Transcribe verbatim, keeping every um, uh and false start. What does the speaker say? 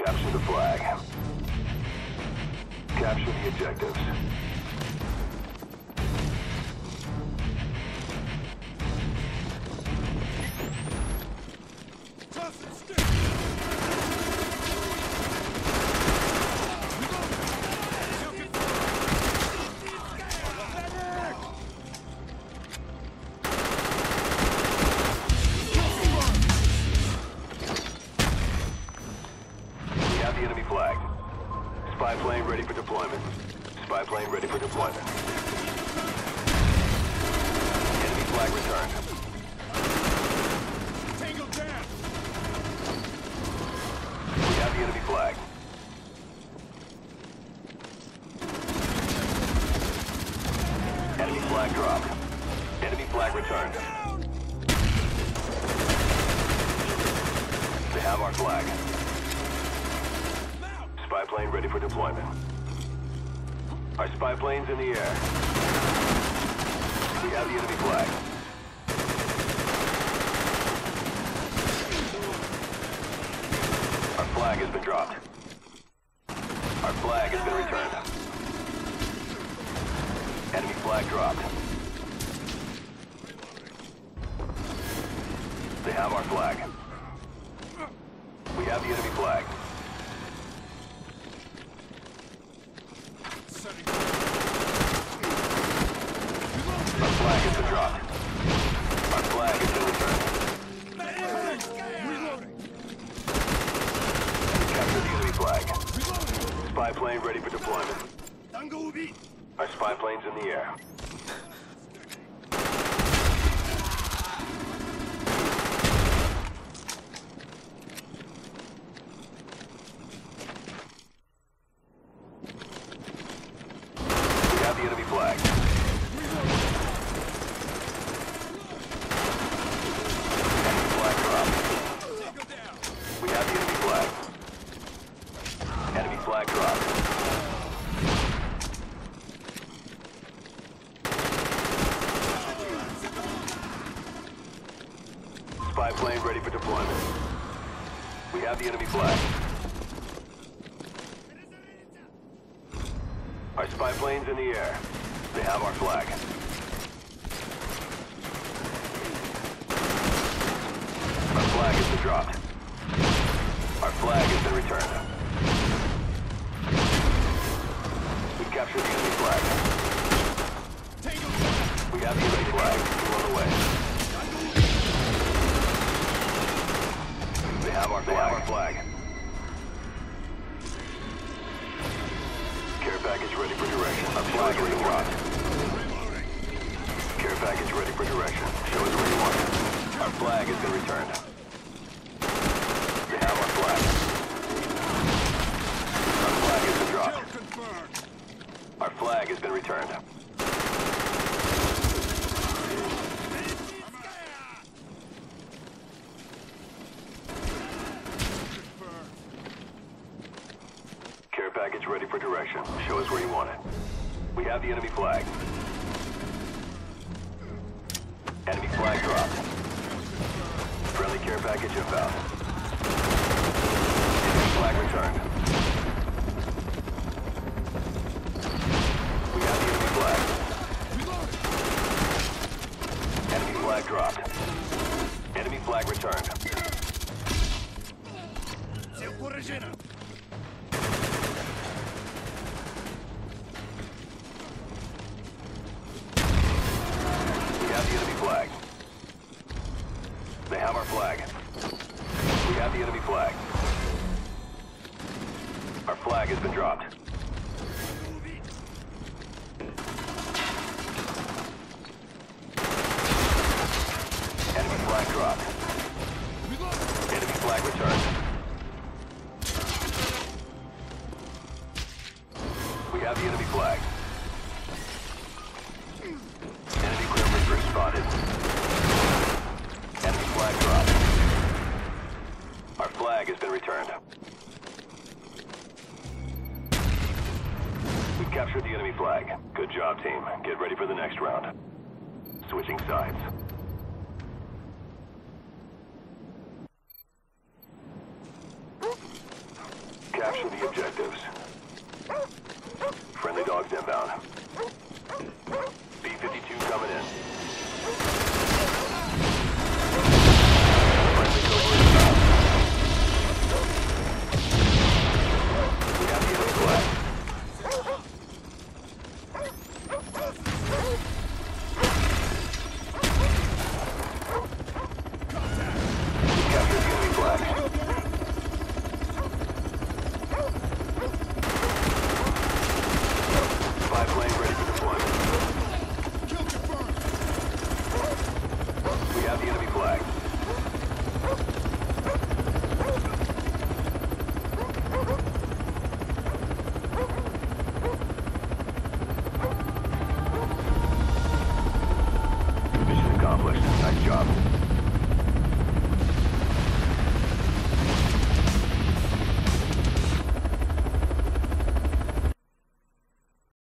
Capture the flag. Capture the objectives. Spy plane ready for deployment. Spy plane ready for deployment. Enemy flag returned. Tango down! We have the enemy flag. Enemy flag dropped. Enemy flag returned. They have our flag. Spy plane ready for deployment. Our spy plane's in the air. We have the enemy flag. Our flag has been dropped. Our flag has been returned. Enemy flag dropped. They have our flag. We have the enemy flag. Our flag has been dropped. Our flag has been returned. We captured the enemy flag. Spy plane ready for deployment. Our spy plane's in the air. We have the enemy flag. Enemy flag dropped. We have the enemy flag. Enemy flag dropped. Spy plane ready for deployment. We have the enemy flag. Our spy plane's in the air. They have our flag. Our flag has been dropped. Our flag has been returned. We've captured the enemy flag. We have the enemy flag. We're on the way. They have our flag. They have our flag. Care package ready for direction. Our flag is dropped. Care package ready for direction. Show us where you want it. Our flag has been returned. They have our flag. Our flag has been dropped. Our flag has been returned. Care package ready for direction. Show us where you want it. We have the enemy flag. Enemy flag dropped. Friendly care package inbound. Enemy flag returned. We have the enemy flag. Enemy flag dropped. Enemy flag returned. We have the enemy flag. They have our flag. We have the enemy flag. Our flag has been dropped. Enemy flag dropped. Enemy flag returned. We have the enemy flag. Enemy Grim Reaper spotted. Enemy flag dropped. Our flag has been returned. We've captured the enemy flag. Good job, team. Get ready for the next round. Switching sides. Capture the objectives. Friendly dogs inbound. B fifty-two coming in. Friendly covert inbound. We have the enemy flag. Capture the enemy flag. Spy plane ready for deployment. Kill confirmed. We have the enemy flag. Mission accomplished. Nice job.